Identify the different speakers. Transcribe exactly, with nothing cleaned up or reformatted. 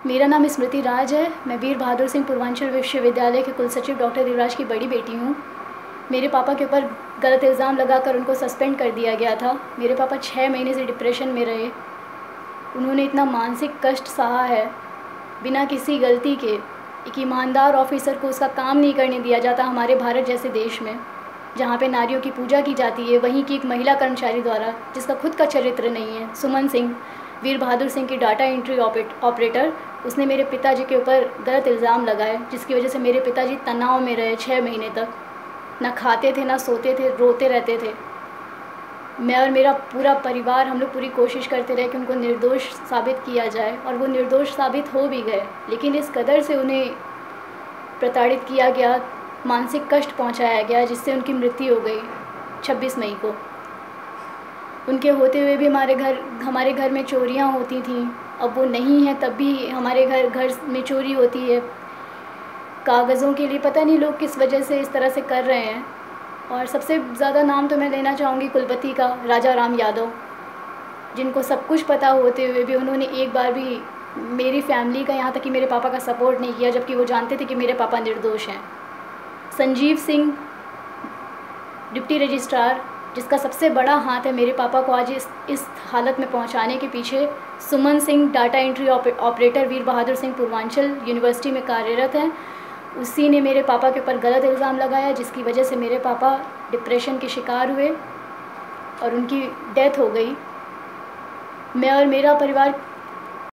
Speaker 1: मेरा नाम स्मृति राज है। मैं वीर बहादुर सिंह पूर्वांचल विश्वविद्यालय के कुलसचिव डॉक्टर देवराज की बड़ी बेटी हूँ। मेरे पापा के ऊपर गलत इल्ज़ाम लगाकर उनको सस्पेंड कर दिया गया था। मेरे पापा छः महीने से डिप्रेशन में रहे। उन्होंने इतना मानसिक कष्ट सहा है बिना किसी गलती के। एक ईमानदार ऑफिसर को उसका काम नहीं करने दिया जाता हमारे भारत जैसे देश में, जहाँ पे नारियों की पूजा की जाती है। वहीं की एक महिला कर्मचारी द्वारा, जिसका खुद का चरित्र नहीं है, सुमन सिंह, वीर बहादुर सिंह की डाटा एंट्री ऑपरेटर, उसने मेरे पिताजी के ऊपर गलत इल्ज़ाम लगाए, जिसकी वजह से मेरे पिताजी तनाव में रहे छः महीने तक। ना खाते थे, ना सोते थे, रोते रहते थे। मैं और मेरा पूरा परिवार, हम लोग पूरी कोशिश करते रहे कि उनको निर्दोष साबित किया जाए, और वो निर्दोष साबित हो भी गए। लेकिन इस कदर से उन्हें प्रताड़ित किया गया, मानसिक कष्ट पहुंचाया गया, जिससे उनकी मृत्यु हो गई छब्बीस मई को। उनके होते हुए भी हमारे घर हमारे घर में चोरियां होती थीं। अब वो नहीं है तब भी हमारे घर घर में चोरी होती है कागज़ों के लिए। पता नहीं लोग किस वजह से इस तरह से कर रहे हैं। और सबसे ज़्यादा नाम तो मैं लेना चाहूँगी कुलपति का, राजा राम यादव, जिनको सब कुछ पता होते हुए भी उन्होंने एक बार भी मेरी फैमिली का, यहाँ तक कि मेरे पापा का सपोर्ट नहीं किया, जबकि वो जानते थे कि मेरे पापा निर्दोष हैं। संजीव सिंह, डिप्टी रजिस्ट्रार, जिसका सबसे बड़ा हाथ है मेरे पापा को आज इस इस हालत में पहुंचाने के पीछे। Suman Singh, data entry operator, Veer Bahadur Singh Purvanchal university में कार्यरत हैं। उसी ने मेरे पापा के ऊपर गलत इल्ज़ाम लगाया, जिसकी वजह से मेरे पापा डिप्रेशन के शिकार हुए और उनकी डेथ हो गई। मैं और मेरा परिवार